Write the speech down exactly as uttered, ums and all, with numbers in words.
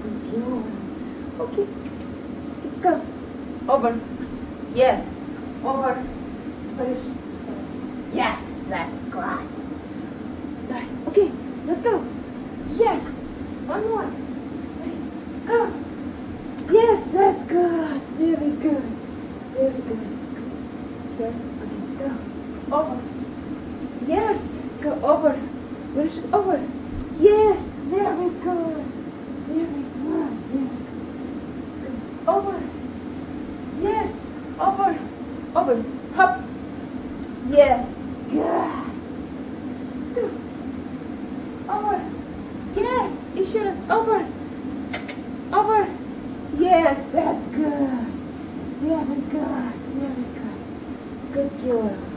Good girl. Okay. Go. Over. Yes. Over. Push. Yes, that's good. Okay, let's go. Yes. One more. Go. Yes, that's good. Very good. Very good. Turn. Okay, go. Over. Yes. Go over. Push over. Yes. Very good. Very good. Very good. Over. Yes. Over. Over. Hop. Yes. Good. Let's go. Over. Yes. Issues. Over. Over. Yes. That's good. Very good. Very good. Good girl.